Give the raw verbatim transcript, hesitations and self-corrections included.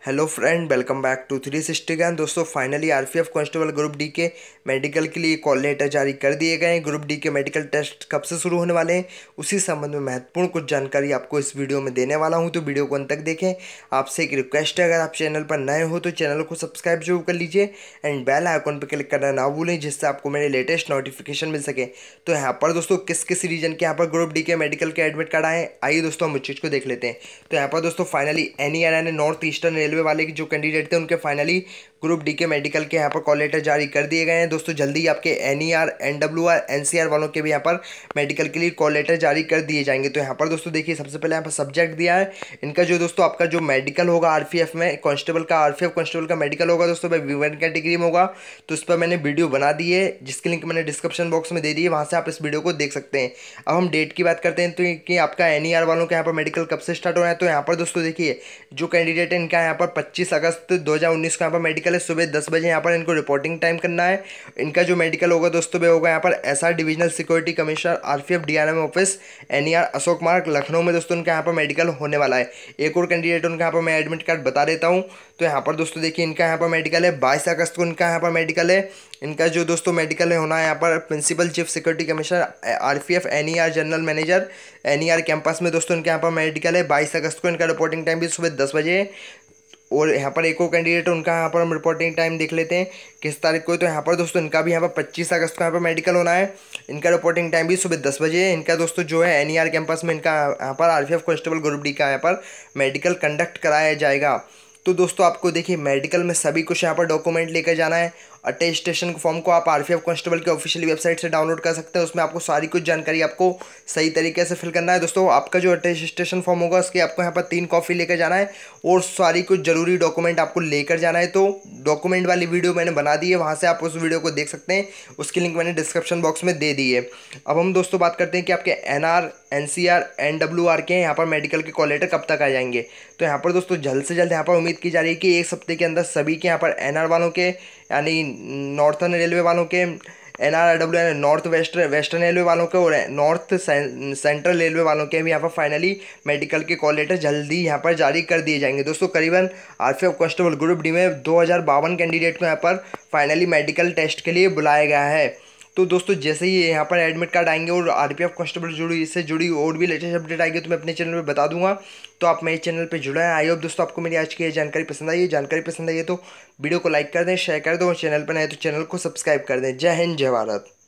Hello friend, welcome back to three sixty Gyan. दोस्तों finally RPF constable group D के medical के लिए call letter जारी कर दिए गए हैं। ग्रुप डी के मेडिकल टेस्ट कब से शुरू होने वाले हैं उसी संबंध में महत्वपूर्ण कुछ जानकारी आपको इस वीडियो में देने वाला हूं, तो वीडियो को अंत तक देखें। आपसे एक रिक्वेस्ट है, अगर आप चैनल पर नए हो तो चैनल को सब्सक्राइब जरूर कर लीजिए एंड बेल आइकॉन पर क्लिक करना ना भूलें, जिससे आपको मेरे लेटेस्ट नोटिफिकेशन मिल सके। तो यहाँ पर दोस्तों किस किस रीजन के यहाँ पर ग्रुप डी के मेडिकल के एडमिट कार्ड आए, आइए दोस्तों हम उस चीज़ को देख लेते हैं। तो यहाँ पर दोस्तों फाइनली एन ई आर ने नॉर्थ ईस्टर्न रेलवे वाले की जो कैंडिडेट थे उनके फाइनली ग्रुप डी के मेडिकल के यहाँ पर कॉल लेटर जारी कर दिए गए हैं। दोस्तों जल्दी आपके N E R, N W R, N C R वालों के भी यहाँ पर मेडिकल के लिए कॉल लेटर जारी कर दिए जाएंगे। तो यहाँ पर दोस्तों देखिए, सबसे पहले यहाँ पर सब्जेक्ट दिया है इनका, जो दोस्तों आपका जो मेडिकल होगा आरपीएफ में कांस्टेबल का, आरपीएफ कांस्टेबल का मेडिकल होगा दोस्तों भाई वीमेन कैटेगरी में होगा। तो उस पर मैंने वीडियो बना दी है, जिसकी लिंक मैंने डिस्क्रिप्शन बॉक्स में दे दी है, वहाँ से आप इस वीडियो को देख सकते हैं। अब हम डेट की बात करते हैं, तो कि आपका एन ई आर वालों के यहाँ पर मेडिकल कब से स्टार्ट हो रहा है। तो यहाँ पर दोस्तों देखिए, जो कैंडिडेट है इनका यहाँ पर पच्चीस अगस्त दो हज़ार उन्नीस का यहाँ पर मेडिकल है, सुबह दस बजे यहाँ पर इनको रिपोर्टिंग टाइम करना है। इनका जो मेडिकल होगा दोस्तों वे होगा यहाँ पर SR divisional security commissioner RPF DRM office NER Ashok Marg Lucknow में दोस्तों उनका यहाँ पर मेडिकल होने वाला है। एक और कैंडिडेट उनका यहाँ पर मैं एडमिट कार्ड बता देता हूँ। तो यहाँ पर दोस्तों देखिए, इनका यहाँ पर मेडिकल है बाईस अगस्त को इनका यहाँ पर मेडिकल है। इनका जो दोस्तों मेडिकल है होना है यहाँ पर principal chief security commissioner RPF NER general manager NER campus में दोस्तों इनके यहाँ पर मेडिकल है बाईस अगस्त को। इनका रिपोर्टिंग टाइम भी सुबह दस बजे है। और यहाँ पर एक और कैंडिडेट उनका यहाँ पर हम रिपोर्टिंग टाइम देख लेते हैं किस तारीख को। तो यहाँ पर दोस्तों इनका भी यहाँ पर पच्चीस अगस्त को यहाँ पर मेडिकल होना है। इनका रिपोर्टिंग टाइम भी सुबह दस बजे है। इनका दोस्तों जो है एनईआर कैंपस में इनका यहाँ पर आरपीएफ कांस्टेबल ग्रुप डी का यहाँ पर मेडिकल कंडक्ट कराया जाएगा। तो दोस्तों आपको देखिए, मेडिकल में सभी कुछ यहाँ पर डॉक्यूमेंट लेकर जाना है। अटेस्टेशन फॉर्म को आप आरपीएफ कांस्टेबल के ऑफिशियल वेबसाइट से डाउनलोड कर सकते हैं। उसमें आपको सारी कुछ जानकारी आपको सही तरीके से फिल करना है। दोस्तों आपका जो अटेस्टेशन फॉर्म होगा उसकी आपको यहाँ पर तीन कॉपी लेकर जाना है और सारी कुछ जरूरी डॉक्यूमेंट आपको लेकर जाना है। तो डॉक्यूमेंट वाली वीडियो मैंने बना दी है, वहाँ से आप उस वीडियो को देख सकते हैं। उसकी लिंक मैंने डिस्क्रिप्शन बॉक्स में दे दी है। अब हम दोस्तों बात करते हैं कि आपके N R, N C R, N W R के यहाँ पर मेडिकल के कॉल लेटर कब तक आ जाएंगे। तो यहाँ पर दोस्तों जल्द से जल्द यहाँ पर उम्मीद की जा रही है कि एक हफ्ते के अंदर सभी के यहाँ पर एन आर वालों के, यानी नॉर्थर्न रेलवे वालों के, N R W N North West Western Railway वालों के और नॉर्थ सेंट्रल रेलवे वालों के भी यहाँ पर फाइनली मेडिकल के कॉल लेटर जल्दी यहाँ पर जारी कर दिए जाएंगे। दोस्तों करीबन आरपीएफ कांस्टेबल ग्रुप डी में दो हज़ार बावन कैंडिडेट को यहाँ पर फाइनली मेडिकल टेस्ट के लिए बुलाया गया है। तो दोस्तों जैसे ही यहाँ पर एडमिट कार्ड आएंगे और आरपीएफ कांस्टेबल जुड़ी इससे जुड़ी और भी लेटेस्ट अपडेट आएगी तो मैं अपने चैनल पे बता दूंगा। तो आप मेरे चैनल पे जुड़े हैं। आई होप दोस्तों आपको मेरी आज की ये जानकारी पसंद आई है। जानकारी पसंद आई है तो वीडियो को लाइक कर दें, शेयर कर दें और चैनल पर नए तो चैनल को सब्सक्राइब कर दें। जय हिंद, जय भारत।